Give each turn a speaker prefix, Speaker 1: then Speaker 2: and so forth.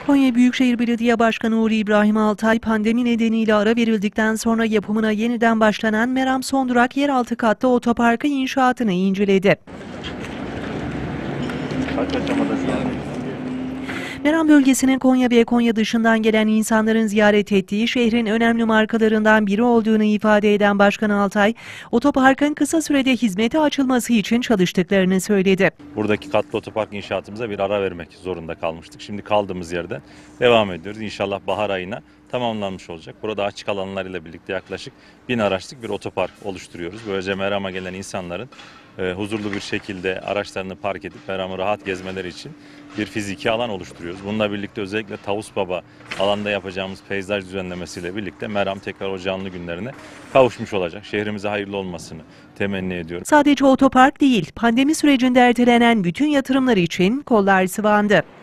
Speaker 1: Konya Büyükşehir Belediye Başkanı Nuri İbrahim Altay, pandemi nedeniyle ara verildikten sonra yapımına yeniden başlanan Meram Son Durak yeraltı katta otoparkı inşaatını inceledi. Meram bölgesinin Konya ve Konya dışından gelen insanların ziyaret ettiği şehrin önemli markalarından biri olduğunu ifade eden Başkan Altay, otoparkın kısa sürede hizmete açılması için çalıştıklarını söyledi.
Speaker 2: Buradaki katlı otopark inşaatımıza bir ara vermek zorunda kalmıştık. Şimdi kaldığımız yerden devam ediyoruz. İnşallah bahar ayına tamamlanmış olacak. Burada açık alanlarıyla birlikte yaklaşık 1000 araçlık bir otopark oluşturuyoruz. Böylece Meram'a gelen insanların huzurlu bir şekilde araçlarını park edip Meram'ı rahat gezmeleri için bir fiziki alan oluşturuyoruz. Bununla birlikte özellikle Tavus Baba alanda yapacağımız peyzaj düzenlemesiyle birlikte Meram tekrar o canlı günlerine kavuşmuş olacak. Şehrimize hayırlı olmasını temenni ediyorum.
Speaker 1: Sadece otopark değil, pandemi sürecinde ertelenen bütün yatırımlar için kollar sıvandı.